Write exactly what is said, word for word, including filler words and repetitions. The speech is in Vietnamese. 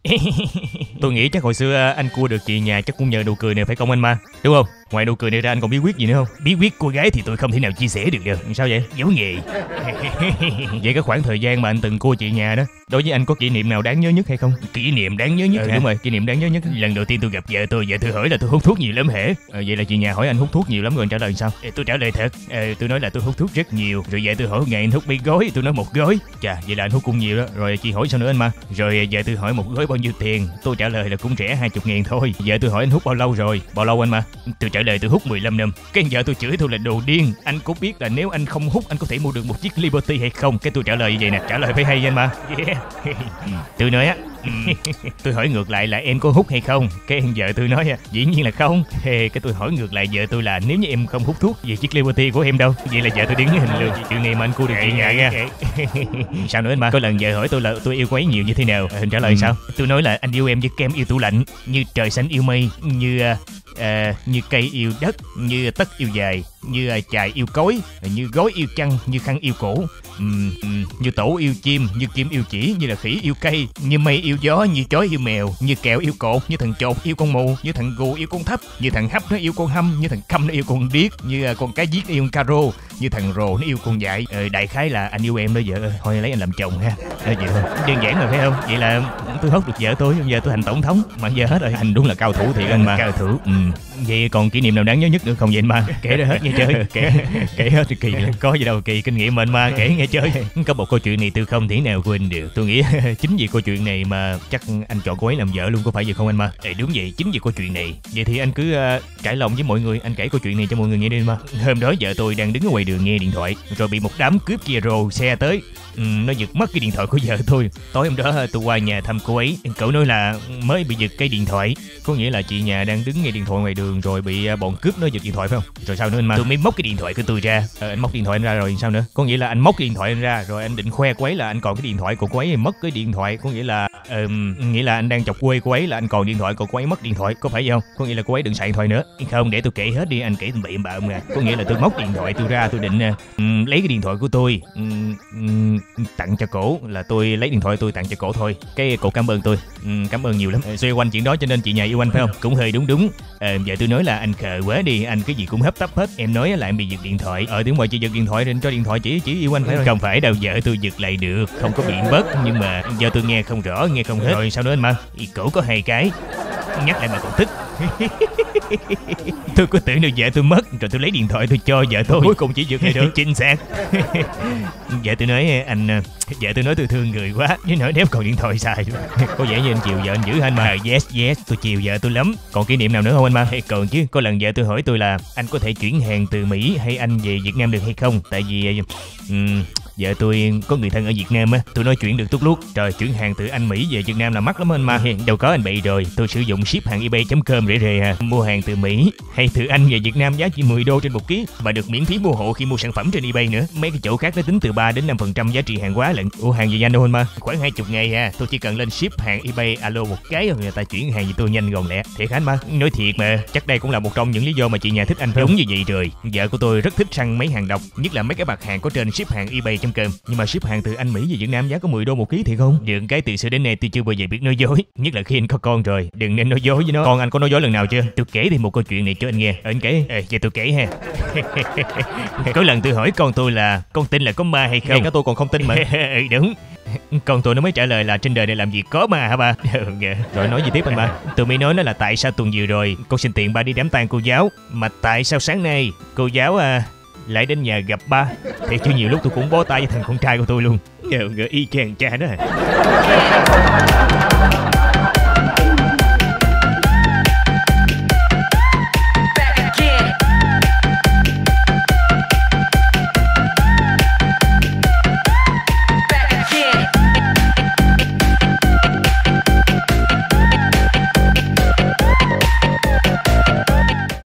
Tôi nghĩ chắc hồi xưa anh cua được chị nhà chắc cũng nhờ nụ cười này phải không anh Ma? Đúng không? Ngoài nụ cười này ra anh còn bí quyết gì nữa không? Bí quyết cô gái thì tôi không thể nào chia sẻ được đâu. Sao vậy? Giấu nghề. Vậy cái khoảng thời gian mà anh từng cua chị nhà đó, đối với anh có kỷ niệm nào đáng nhớ nhất hay không? Kỷ niệm đáng nhớ nhất ừ, hả? Đúng rồi, kỷ niệm đáng nhớ nhất. Lần đầu tiên tôi gặp vợ tôi, vợ tôi hỏi là tôi hút thuốc nhiều lắm hả? Ờ, vậy là chị nhà hỏi anh hút thuốc nhiều lắm rồi anh trả lời sao? Ê, tôi trả lời thật. Ờ, tôi nói là tôi hút thuốc rất nhiều. Rồi vợ tôi hỏi ngày anh hút mấy gói? Tôi nói một gói. Chà, vậy là anh hút cũng nhiều đó. Rồi chị hỏi sao nữa anh Ma? Rồi vợ tôi hỏi một gói bao nhiêu tiền? Tôi trả lời là cũng rẻ hai mươi ngàn thôi. Vợ tôi hỏi anh hút bao lâu rồi? Bao lâu anh Ma? Tôi trả lời tôi hút mười lăm năm. Cái vợ tôi chửi tôi là đồ điên. Anh có biết là nếu anh không hút anh có thể mua được một chiếc Liberty hay không? Cái tôi trả lời như vậy nè. Trả lời phải hay anh Ma. Yeah. Tôi nói á, tôi hỏi ngược lại là em có hút hay không? Cái vợ tôi nói dĩ nhiên là không. Cái tôi hỏi ngược lại vợ tôi là nếu như em không hút thuốc về chiếc Liberty của em đâu? Vậy là vợ tôi đứng hình luôn. Chuyện này mà anh cua được chị nhà nha. Sao nữa anh Ma? Có lần vợ hỏi tôi là tôi yêu cô ấy nhiều như thế nào? Hình trả lời ừ. Sao? Tôi nói là anh yêu em như kem yêu tủ lạnh, như trời xanh yêu mây, như À, như cây yêu đất, như tất yêu dài, như à, chài yêu cối, như gối yêu chăn, như khăn yêu cổ, uhm, uhm, như tổ yêu chim, như kim yêu chỉ, như là khỉ yêu cây, như mây yêu gió, như chó yêu mèo, như kẹo yêu cột, như thằng chột yêu con mù, như thằng gù yêu con thấp, như thằng hấp nó yêu con hâm, như thằng câm nó yêu con điếc, như à, con cá giết nó yêu con caro, như thằng rồ nó yêu con dại. Ờ, đại khái là anh yêu em đó vợ ơi, thôi lấy anh làm chồng ha. Ờ, vậy thôi, đơn giản rồi phải không? Vậy là tôi hốt được vợ tôi, giờ tôi thành tổng thống, mà giờ hết rồi. Anh đúng là cao thủ thiệt anh mà. Cao thủ. Ừ. Vậy còn kỷ niệm nào đáng nhớ nhất nữa không vậy anh Ma? Kể ra hết nghe chơi. Kể kể hết thì kỳ. Có gì đâu kỳ, kinh nghiệm mà anh Ma kể nghe chơi. Có một câu chuyện này tôi không thể nào quên được. Tôi nghĩ chính vì câu chuyện này mà chắc anh chọn cô ấy làm vợ luôn, có phải vậy không anh Ma? Ê, đúng vậy, chính vì câu chuyện này. Vậy thì anh cứ uh, trải lòng với mọi người, anh kể câu chuyện này cho mọi người nghe đi anh Ma. Hôm đó vợ tôi đang đứng ở ngoài đường nghe điện thoại, rồi bị một đám cướp kia rồ xe tới. Ừ, nó giật mất cái điện thoại của vợ tôi. Tối hôm đó tôi qua nhà thăm cô ấy. Cậu nói là mới bị giật cái điện thoại. Có nghĩa là chị nhà đang đứng nghe điện thoại ngoài đường rồi bị bọn cướp nó giật điện thoại phải không? Rồi sao nữa anh Ma? Tôi mới móc cái điện thoại của tôi ra. Ờ, anh móc điện thoại anh ra rồi sao nữa? Có nghĩa là anh móc cái điện thoại anh ra rồi anh định khoe cô ấy là anh còn cái điện thoại của cô ấy mất cái điện thoại. Có nghĩa là um, nghĩa là anh đang chọc quê cô ấy là anh còn điện thoại còn cô ấy mất điện thoại, có phải vậy không? Có nghĩa là cô ấy đừng xài điện thoại nữa. Không, để tôi kể hết đi, anh kể tôi bậy bạ mà. Có nghĩa là tôi móc điện thoại tôi ra, tôi định um, lấy cái điện thoại của tôi um, um, tặng cho cổ, là tôi lấy điện thoại tôi tặng cho cổ thôi. Cái cổ cảm ơn tôi, um, cảm ơn nhiều lắm. Xoay quanh chuyện đó cho nên chị nhà yêu anh phải không? Cũng hơi đúng đúng. Ờ, giờ tôi nói là anh khờ quá đi, anh cái gì cũng hấp tấp hết. Em nói là em bị giật điện thoại. Ờ, tiếng ngoài chị giật điện thoại nên cho điện thoại chỉ chỉ yêu anh phải không? Không phải đâu, vợ tôi giật lại được, không có bị mất, nhưng mà do tôi nghe không rõ, nghe không hết. Rồi sao nữa anh Ma? Cổ có hai cái, nhắc lại mà còn thích. Tôi có tưởng được vợ tôi mất rồi tôi lấy điện thoại tôi cho vợ tôi, cuối cùng chỉ giật lại được. Chính xác. Vợ tôi nói anh, vợ tôi nói tôi thương người quá, với nỗi nếu còn điện thoại xài. Có vẻ như anh chiều vợ anh dữ anh mà. Yes yes, tôi chiều vợ tôi lắm. Còn kỷ niệm nào nữa không anh Ma? Còn chứ, có lần vợ tôi hỏi tôi là anh có thể chuyển hàng từ Mỹ hay anh về Việt Nam được hay không? Tại vì um, vợ tôi có người thân ở Việt Nam á. Tôi nói chuyển được tốt lúc. Trời, chuyển hàng từ anh Mỹ về Việt Nam là mắc lắm anh Ma. Đâu có, anh bị rồi. Tôi sử dụng ship hàng ebay chấm com rẻ rề à. Mua hàng từ Mỹ hay từ Anh về Việt Nam giá chỉ mười đô trên một ký, và được miễn phí mua hộ khi mua sản phẩm trên eBay nữa. Mấy cái chỗ khác nó tính từ ba đến năm phần trăm giá trị hàng hóa lận. Ủa, hàng gì nhanh đâu anh Ma? Khoảng hai mươi ngày à. Tôi chỉ cần lên ship hàng eBay alo một cái rồi người ta chuyển hàng gì tôi nhanh gọn lẹ. Thiệt anh Ma? Nói thiệt mà. Chắc đây cũng là một trong những lý do mà chị nhà thích anh phải. Đúng như vậy rồi. Vợ của tôi rất thích săn mấy hàng độc, nhất là mấy cái mặt hàng có trên ship hàng ebay chấm com. Nhưng mà ship hàng từ Anh Mỹ về Việt Nam giá có mười đô một ký thiệt không? Được cái từ xưa đến nay tôi chưa bao giờ biết nói dối, nhất là khi anh có con rồi. Đừng nên nói dối với nó. Con anh có nói dối lần nào chưa? Tôi kể thêm một câu chuyện này cho anh nghe. Ờ, anh kể. Ờ, vậy tôi kể ha. Có lần tôi hỏi con tôi là con tin là có ma hay không? Ngay cả tôi còn không tin mà. Ừ, đúng. Con tôi nó mới trả lời là trên đời này làm gì có ma hả ba? Rồi nói gì tiếp anh ba? Tôi mới nói nó là tại sao tuần vừa rồi con xin tiện ba đi đám tang cô giáo, mà tại sao sáng nay cô giáo à, lại đến nhà gặp ba. Thì chứ nhiều lúc tôi cũng bó tay với thằng con trai của tôi luôn. Y chang cha đó.